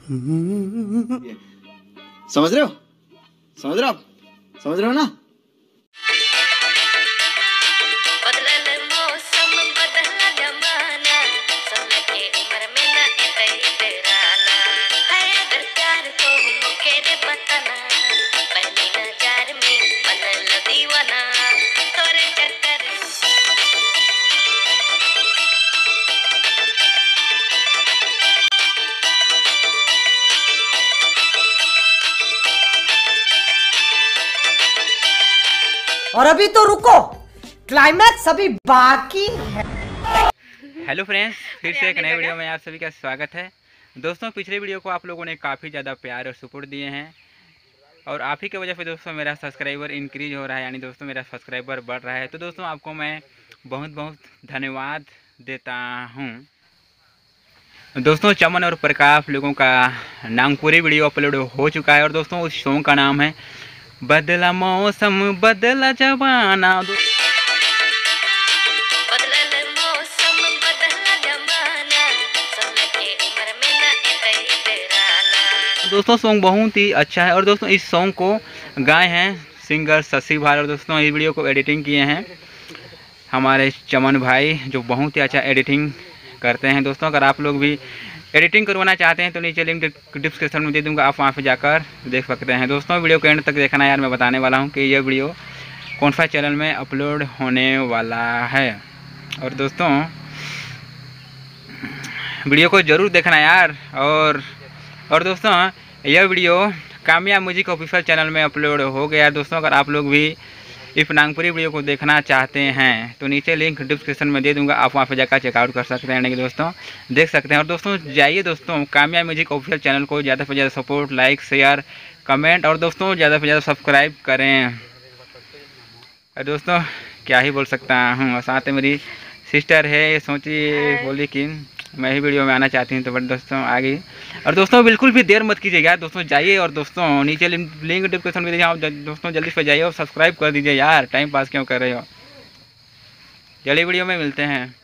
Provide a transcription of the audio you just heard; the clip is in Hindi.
समझ रहे हो? समझ रहे हो आप? समझ रहे हो ना? और अभी तो रुको, क्लाइमैक्स अभी बाकी है। हेलो फ्रेंड्स, फिर से एक नए वीडियो में आप सभी का स्वागत है। दोस्तों, पिछले वीडियो को आप लोगों ने काफ़ी ज़्यादा प्यार और सपोर्ट दिए हैं और आप ही की वजह से दोस्तों मेरा सब्सक्राइबर इंक्रीज हो रहा है, यानी दोस्तों मेरा सब्सक्राइबर बढ़ रहा है। तो दोस्तों आपको मैं बहुत बहुत धन्यवाद देता हूँ। दोस्तों, चमन और प्रकाश लोगों का नागपुरी वीडियो अपलोड हो चुका है और दोस्तों उस सॉन्ग का नाम है बदला मौसम बदला जमाना। दोस्तों सॉन्ग बहुत ही अच्छा है और दोस्तों इस सॉन्ग को गाए हैं सिंगर शशि भाई और दोस्तों इस वीडियो को एडिटिंग किए हैं हमारे चमन भाई, जो बहुत ही अच्छा एडिटिंग करते हैं। दोस्तों अगर आप लोग भी एडिटिंग करवाना चाहते हैं तो नीचे लिंक डिस्क्रिप्शन में दे दूंगा, आप वहां पे जाकर देख सकते हैं। दोस्तों वीडियो को एंड तक देखना यार, मैं बताने वाला हूं कि ये वीडियो कौन सा चैनल में अपलोड होने वाला है। और दोस्तों वीडियो को ज़रूर देखना यार। और दोस्तों यह video Kamyab music official channel में अपलोड हो गया। दोस्तों अगर आप लोग भी इस नागपुरी वीडियो को देखना चाहते हैं तो नीचे लिंक डिस्क्रिप्शन में दे दूंगा, आप वहां पर जाकर चेकआउट कर सकते हैं, दोस्तों देख सकते हैं। और दोस्तों जाइए दोस्तों कामयाब म्यूजिक ऑफिशियल चैनल को ज़्यादा से ज़्यादा सपोर्ट, लाइक, शेयर, कमेंट और दोस्तों ज़्यादा से ज़्यादा सब्सक्राइब करें। और दोस्तों क्या ही बोल सकता हूँ, और साथ में मेरी सिस्टर है, ये सोची बोली कि मैं ही वीडियो में आना चाहती हूँ तो बट दोस्तों आ गई। और दोस्तों बिल्कुल भी देर मत कीजिए यार, दोस्तों जाइए और दोस्तों नीचे लिंक डिस्क्रिप्शन में दीजिए, आप दोस्तों जल्दी से जाइए और सब्सक्राइब कर दीजिए यार, टाइम पास क्यों कर रहे हो। चलिए वीडियो में मिलते हैं।